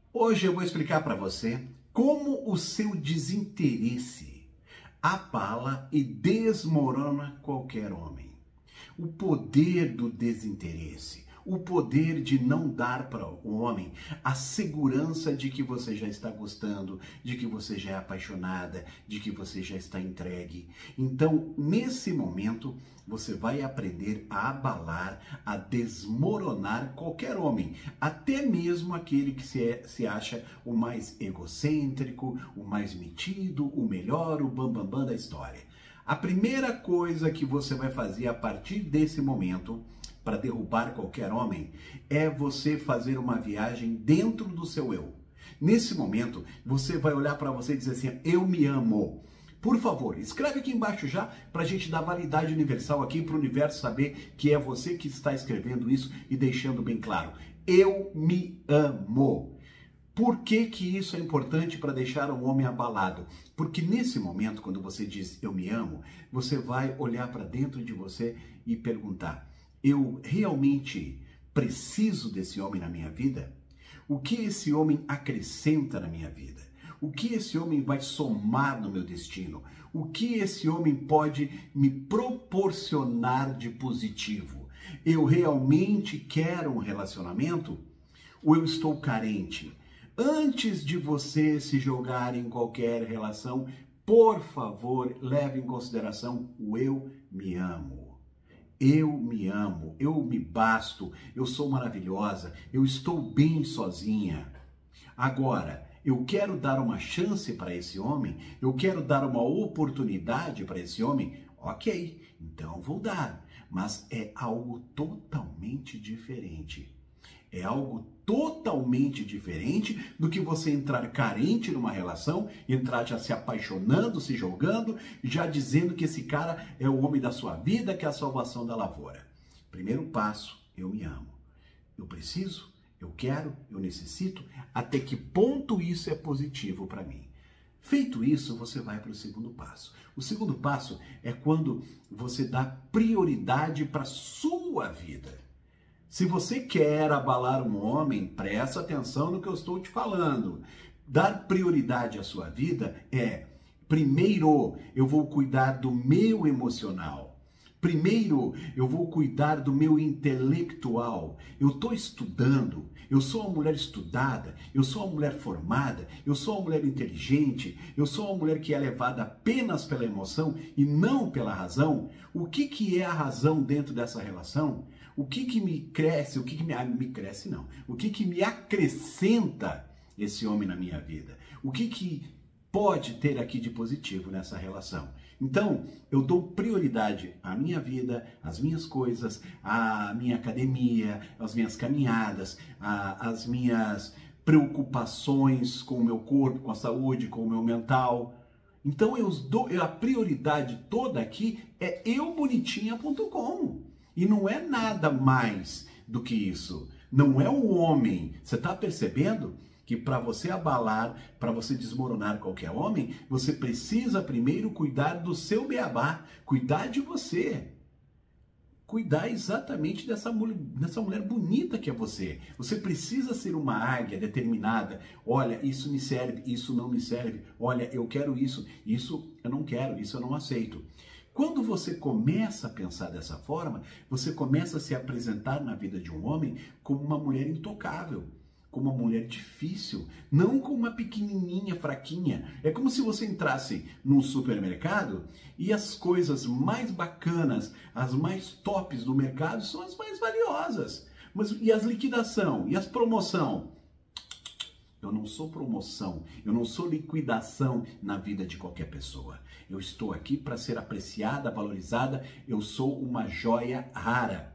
Hoje eu vou explicar para você como o seu desinteresse abala e desmorona qualquer homem. O poder do desinteresse, o poder de não dar para o homem a segurança de que você já está gostando, de que você já é apaixonada, de que você já está entregue. Então, nesse momento, você vai aprender a abalar, a desmoronar qualquer homem, até mesmo aquele que se acha o mais egocêntrico, o mais metido, o melhor, o bambambam da história. A primeira coisa que você vai fazer a partir desse momento para derrubar qualquer homem é você fazer uma viagem dentro do seu eu. Nesse momento, você vai olhar para você e dizer assim: eu me amo. Por favor, escreve aqui embaixo já para a gente dar validade universal aqui para o universo saber que é você que está escrevendo isso e deixando bem claro. Eu me amo. Por que que isso é importante para deixar um homem abalado? Porque nesse momento, quando você diz eu me amo, você vai olhar para dentro de você e perguntar: eu realmente preciso desse homem na minha vida? O que esse homem acrescenta na minha vida? O que esse homem vai somar no meu destino? O que esse homem pode me proporcionar de positivo? Eu realmente quero um relacionamento? Ou eu estou carente? Antes de você se jogar em qualquer relação, por favor, leve em consideração o eu me amo. Eu me amo, eu me basto, eu sou maravilhosa, eu estou bem sozinha. Agora, eu quero dar uma chance para esse homem, eu quero dar uma oportunidade para esse homem, ok, então vou dar, mas é algo totalmente diferente. É algo totalmente diferente do que você entrar carente numa relação, entrar já se apaixonando, se jogando, já dizendo que esse cara é o homem da sua vida, que é a salvação da lavoura. Primeiro passo, eu me amo. Eu preciso, eu quero, eu necessito. Até que ponto isso é positivo para mim? Feito isso, você vai para o segundo passo. O segundo passo é quando você dá prioridade para a sua vida. Se você quer abalar um homem, presta atenção no que eu estou te falando. Dar prioridade à sua vida é: primeiro, eu vou cuidar do meu emocional. Primeiro, eu vou cuidar do meu intelectual. Eu estou estudando, eu sou uma mulher estudada, eu sou uma mulher formada, eu sou uma mulher inteligente, eu sou uma mulher que é levada apenas pela emoção e não pela razão. O que é a razão dentro dessa relação? O que me cresce, o que me cresce não, o que me acrescenta esse homem na minha vida? O que pode ter aqui de positivo nessa relação? Então, eu dou prioridade à minha vida, às minhas coisas, à minha academia, às minhas caminhadas, às minhas preocupações com o meu corpo, com a saúde, com o meu mental. Então, a prioridade toda aqui é eubonitinha.com. E não é nada mais do que isso. Não é o homem. Você está percebendo que para você abalar, para você desmoronar qualquer homem, você precisa primeiro cuidar do seu beabá, cuidar de você. Cuidar exatamente dessa mulher bonita que é você. Você precisa ser uma águia determinada. Olha, isso me serve, isso não me serve. Olha, eu quero isso eu não quero, isso eu não aceito. Quando você começa a pensar dessa forma, você começa a se apresentar na vida de um homem como uma mulher intocável, como uma mulher difícil, não como uma pequenininha, fraquinha. É como se você entrasse num supermercado e as coisas mais bacanas, as mais tops do mercado são as mais valiosas. E as liquidação? E as promoção? Eu não sou promoção, eu não sou liquidação na vida de qualquer pessoa. Eu estou aqui para ser apreciada, valorizada, eu sou uma joia rara.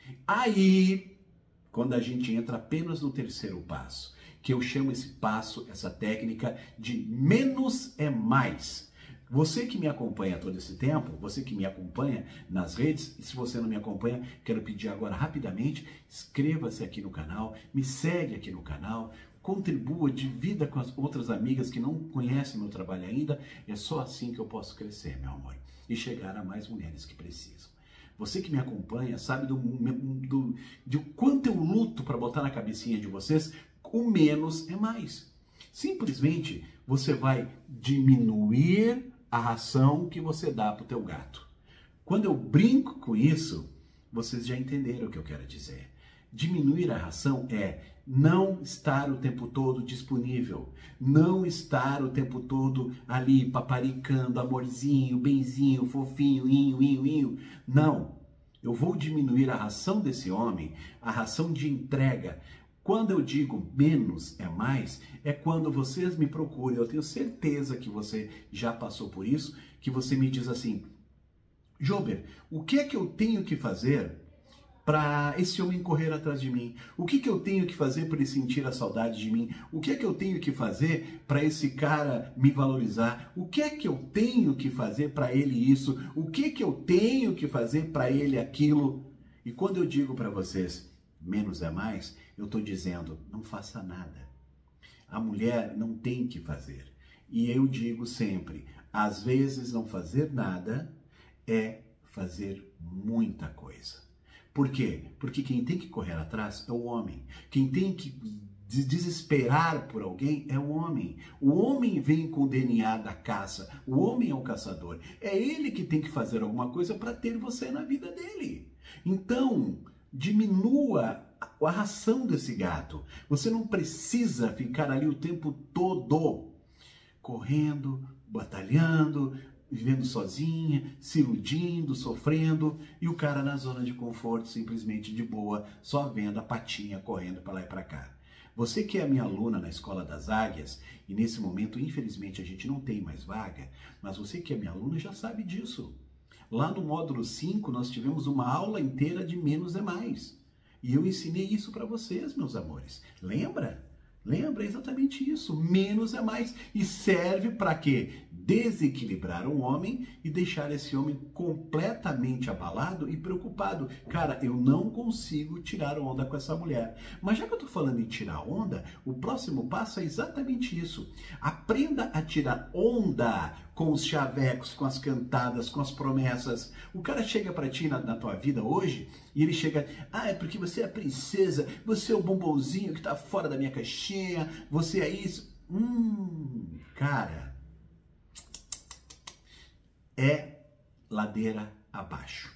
Aí, quando a gente entra apenas no terceiro passo, que eu chamo esse passo, essa técnica de menos é mais. Você que me acompanha todo esse tempo, você que me acompanha nas redes, e se você não me acompanha, quero pedir agora rapidamente, inscreva-se aqui no canal, me segue aqui no canal, contribua, divida com as outras amigas que não conhecem meu trabalho ainda. É só assim que eu posso crescer, meu amor, e chegar a mais mulheres que precisam. Você que me acompanha sabe de quanto eu luto para botar na cabecinha de vocês o menos é mais. Simplesmente você vai diminuir a ração que você dá para o teu gato. Quando eu brinco com isso, vocês já entenderam o que eu quero dizer. Diminuir a ração é não estar o tempo todo disponível, não estar o tempo todo ali paparicando, amorzinho, benzinho, fofinho, inho. Não, eu vou diminuir a ração desse homem, a ração de entrega. Quando eu digo menos é mais, é quando vocês me procuram, eu tenho certeza que você já passou por isso, que você me diz assim: Jober, o que é que eu tenho que fazer para esse homem correr atrás de mim? O que eu tenho que fazer para ele sentir a saudade de mim? O que é que eu tenho que fazer para esse cara me valorizar? O que é que eu tenho que fazer para ele isso? O que é que eu tenho que fazer para ele aquilo? E quando eu digo para vocês, menos é mais, eu estou dizendo, não faça nada. A mulher não tem que fazer. E eu digo sempre, às vezes não fazer nada é fazer muita coisa. Por quê? Porque quem tem que correr atrás é o homem. Quem tem que desesperar por alguém é o homem. O homem vem com o DNA da caça. O homem é o caçador. É ele que tem que fazer alguma coisa para ter você na vida dele. Então, diminua a ração desse gato. Você não precisa ficar ali o tempo todo correndo, batalhando, vivendo sozinha, se iludindo, sofrendo, e o cara na zona de conforto, simplesmente de boa, só vendo a patinha correndo para lá e para cá. Você que é a minha aluna na Escola das Águias, e nesse momento, infelizmente, a gente não tem mais vaga, mas você que é minha aluna já sabe disso. Lá no módulo 5, nós tivemos uma aula inteira de menos é mais. E eu ensinei isso para vocês, meus amores. Lembra? Lembra exatamente isso. Menos é mais. E serve para quê? Desequilibrar um homem e deixar esse homem completamente abalado e preocupado. Cara, eu não consigo tirar onda com essa mulher. Mas já que eu tô falando em tirar onda, o próximo passo é exatamente isso. Aprenda a tirar onda com os chavecos, com as cantadas, com as promessas. O cara chega pra ti na tua vida hoje e ele chega, é porque você é a princesa, você é o bombonzinho que tá fora da minha caixinha, você é isso. Cara, é ladeira abaixo.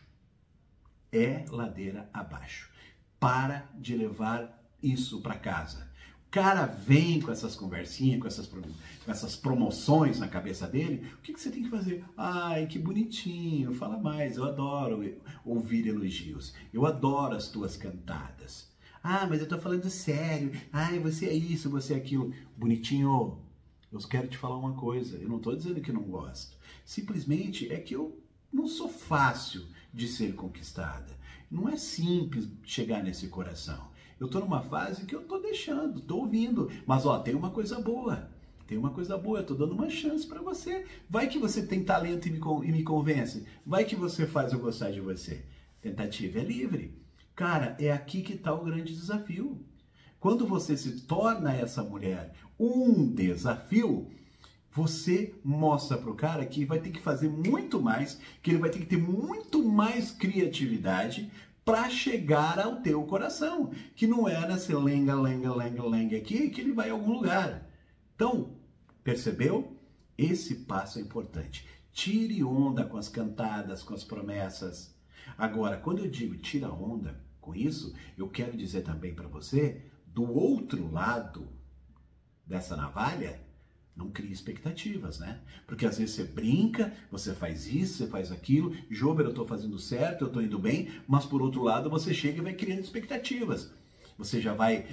É ladeira abaixo. Para de levar isso para casa. O cara vem com essas conversinhas, com essas promoções na cabeça dele. O que você tem que fazer? Ai, que bonitinho, fala mais. Eu adoro ouvir elogios. Eu adoro as tuas cantadas. Ah, mas eu tô falando sério. Ai, você é isso, você é aquilo. Bonitinho, eu quero te falar uma coisa. Eu não tô dizendo que não gosto. Simplesmente é que eu não sou fácil de ser conquistada. Não é simples chegar nesse coração. Eu tô numa fase que eu tô deixando, tô ouvindo. Mas ó, tem uma coisa boa. Tem uma coisa boa, eu tô dando uma chance para você. Vai que você tem talento e me convence. Vai que você faz eu gostar de você. Tentativa é livre. Cara, é aqui que tá o grande desafio. Quando você se torna essa mulher um desafio, você mostra pro cara que vai ter que fazer muito mais, que ele vai ter que ter muito mais criatividade para chegar ao teu coração, que não é nesse lenga aqui que ele vai a algum lugar. Então, percebeu? Esse passo é importante. Tire onda com as cantadas, com as promessas. Agora, quando eu digo tira onda com isso, eu quero dizer também para você, do outro lado dessa navalha, não crie expectativas, né? Porque às vezes você brinca, você faz isso, você faz aquilo, Jober, eu tô fazendo certo, eu tô indo bem, mas por outro lado você chega e vai criando expectativas. Você já vai,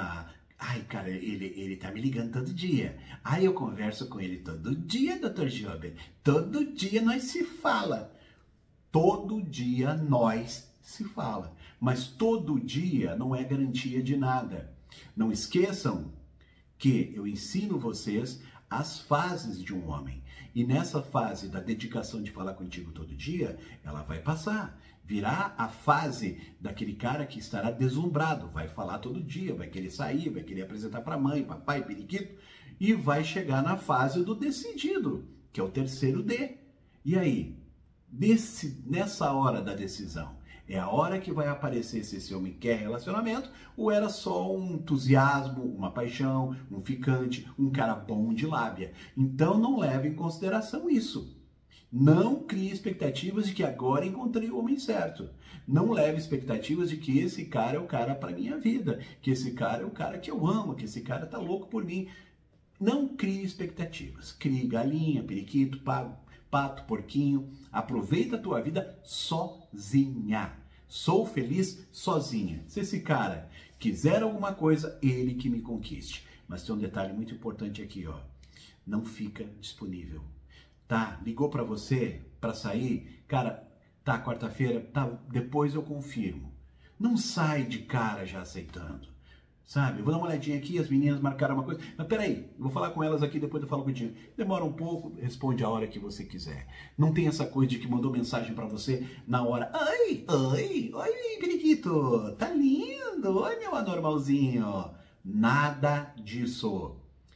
ai cara, ele tá me ligando todo dia. Ai, eu converso com ele todo dia, Dr. Jober. Todo dia nós se fala. Todo dia nós se fala. Mas todo dia não é garantia de nada. Não esqueçam que eu ensino vocês as fases de um homem. E nessa fase da dedicação de falar contigo todo dia, ela vai passar. Virá a fase daquele cara que estará deslumbrado, vai falar todo dia, vai querer sair, vai querer apresentar para mãe, papai, periquito, e vai chegar na fase do decidido, que é o terceiro D. E aí, nessa hora da decisão, É a hora que vai aparecer se esse homem quer relacionamento ou era só um entusiasmo, uma paixão, um ficante, um cara bom de lábia. Então não leve em consideração isso. Não crie expectativas de que agora encontrei o homem certo. Não leve expectativas de que esse cara é o cara para minha vida, que esse cara é o cara que eu amo, que esse cara tá louco por mim. Não crie expectativas. Crie galinha, periquito, pato, porquinho. Aproveita a tua vida sozinha. Sou feliz sozinha. Se esse cara quiser alguma coisa, ele que me conquiste. Mas tem um detalhe muito importante aqui, ó. Não fica disponível. Tá, ligou pra você pra sair? Cara, tá, quarta-feira, tá, depois eu confirmo. Não sai de cara já aceitando. Sabe, eu vou dar uma olhadinha aqui, as meninas marcaram uma coisa. Mas peraí, eu vou falar com elas aqui, depois eu falo contigo. Demora um pouco, responde a hora que você quiser. Não tem essa coisa de que mandou mensagem pra você na hora. Oi, periquito, tá lindo. Oi, meu anormalzinho. Nada disso.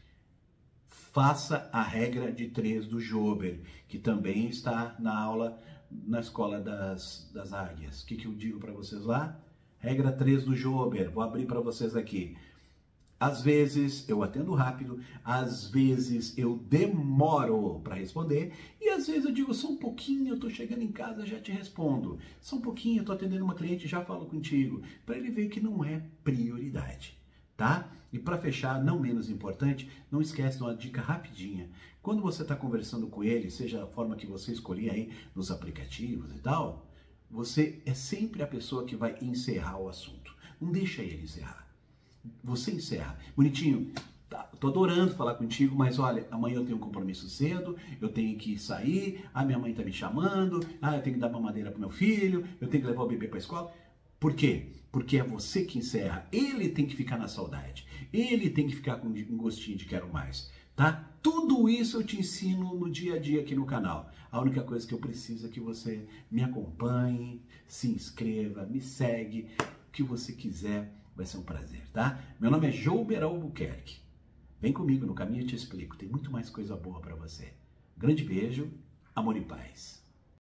Faça a regra de 3 do Jober, que também está na aula na Escola das Águias. O que eu digo para vocês lá? Regra 3 do Jober, vou abrir para vocês aqui. Às vezes eu atendo rápido, às vezes eu demoro para responder e às vezes eu digo só um pouquinho, eu estou chegando em casa, já te respondo. Só um pouquinho, eu estou atendendo uma cliente, já falo contigo, para ele ver que não é prioridade. Tá? E para fechar, não menos importante, não esquece de uma dica rapidinha. Quando você está conversando com ele, seja a forma que você escolher aí nos aplicativos e tal, você é sempre a pessoa que vai encerrar o assunto. Não deixa ele encerrar. Você encerra. Bonitinho, tá, tô adorando falar contigo, mas olha, amanhã eu tenho um compromisso cedo, eu tenho que sair, a minha mãe tá me chamando, eu tenho que dar mamadeira pro meu filho, eu tenho que levar o bebê para a escola. Por quê? Porque é você que encerra. Ele tem que ficar na saudade. Ele tem que ficar com um gostinho de quero mais. Tá? Tudo isso eu te ensino no dia a dia aqui no canal. A única coisa que eu preciso é que você me acompanhe, se inscreva, me segue. O que você quiser, vai ser um prazer, tá? Meu nome é Jouber Albuquerque. Vem comigo no caminho, eu te explico. Tem muito mais coisa boa para você. Grande beijo, amor e paz.